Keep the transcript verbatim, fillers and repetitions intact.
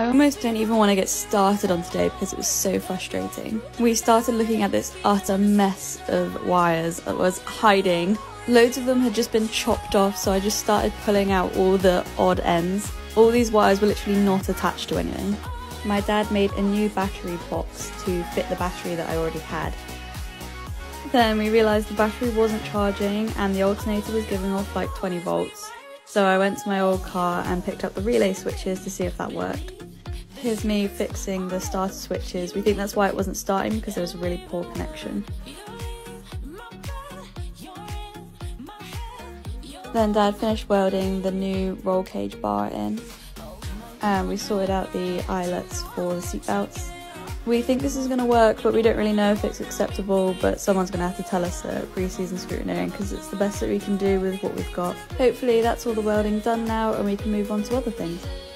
I almost don't even want to get started on today because it was so frustrating. We started looking at this utter mess of wires that was hiding. Loads of them had just been chopped off, so I just started pulling out all the odd ends. All these wires were literally not attached to anything. My dad made a new battery box to fit the battery that I already had. Then we realised the battery wasn't charging and the alternator was giving off like twenty volts. So I went to my old car and picked up the relay switches to see if that worked. Here's me fixing the starter switches. We think that's why it wasn't starting, because there was a really poor connection. Then Dad finished welding the new roll cage bar in, and we sorted out the eyelets for the seat belts. We think this is going to work, but we don't really know if it's acceptable, but someone's going to have to tell us at pre-season scrutineering, because it's the best that we can do with what we've got. Hopefully that's all the welding done now and we can move on to other things.